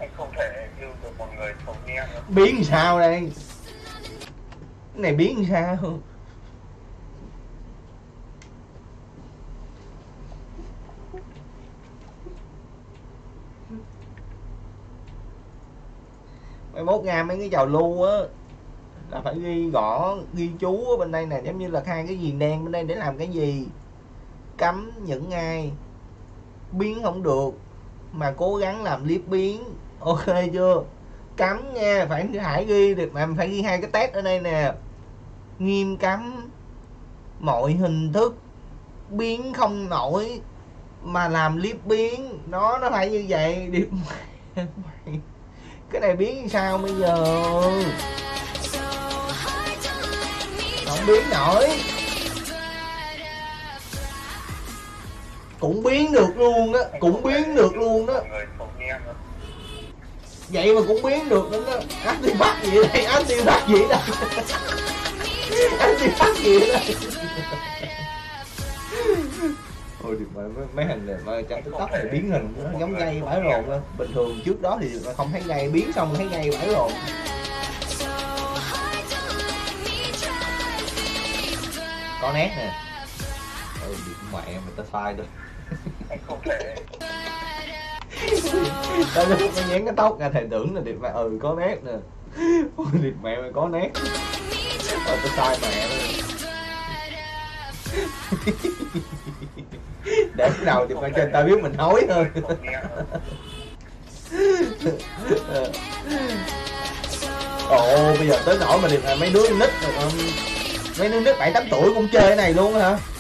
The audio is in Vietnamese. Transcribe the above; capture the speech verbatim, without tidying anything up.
Anh không thể yêu được một người không nghe nữa. Biến sao đây? Cái này biến sao? Mai mốt Nga mấy cái trào lưu á là phải ghi gõ ghi chú ở bên đây nè, giống như là hai cái viền đen bên đây để làm cái gì, cấm những ai biến không được mà cố gắng làm clip biến, ok chưa? Cấm nha, phải hãy ghi được mà phải ghi hai cái test ở đây nè, nghiêm cấm mọi hình thức biến không nổi mà làm clip biến, nó nó phải như vậy. Điệp mày cái này biến sao bây giờ? Không biến nổi, cũng biến được luôn đó, cũng biến được luôn đó, vậy mà cũng biến được nữa đó. Anti bắt gì đây, anti bắt gì đây, anti bắt gì đây. Ôi mấy, mấy hình này mà trong TikTok này biến hình nó giống gây bãi rồn luôn. Bình thường trước đó thì không thấy gây, biến xong thấy gây bãi rồn. Có nét nè. Ôi mẹ mày tao sai rồi. Anh không thể. Tao lúc nó nhén cái tóc ra thầy tưởng là điệp mẹ ừ có nét nè. Ôi điệp mẹ mày có nét. Ôi tao sai mẹ rồi. Để cái đầu thì phải cho tao biết mình hối hơn. Ồ bây giờ tới nỗi mà điệp mấy đứa nít mấy đứa nít bảy tám tuổi cũng chơi cái này luôn hả?